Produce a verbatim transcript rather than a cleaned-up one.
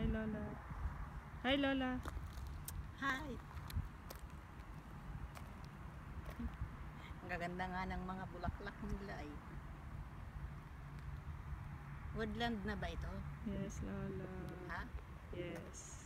Hi, Lola. Hi, Lola. Hi. Ang gaganda nga ng mga bulaklak nila ay. Woodland na ba ito? Yes, Lola. Ha? Yes.